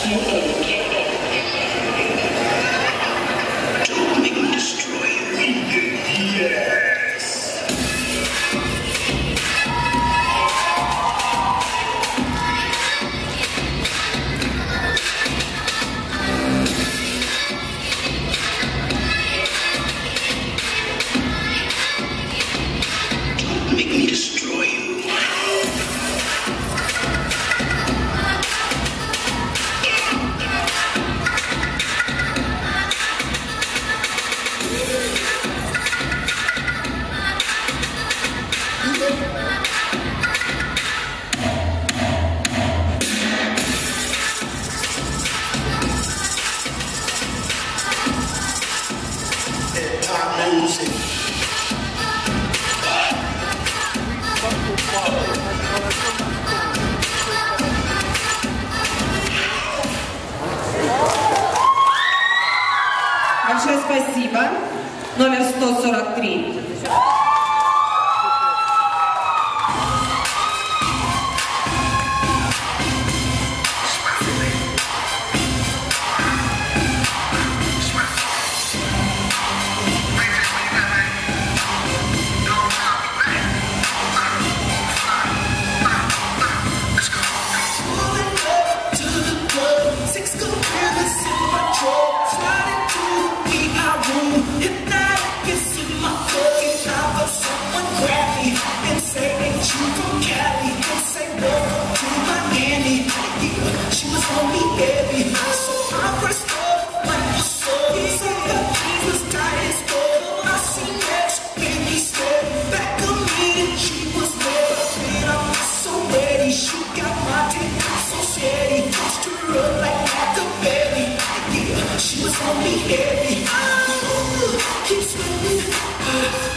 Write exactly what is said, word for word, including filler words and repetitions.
Don't make me destroy you. Yes. Don't make me destroy you. Hip-hop music. Большое спасибо. Номер сто сорок три. She was on me heavy. Oh, keep swimming.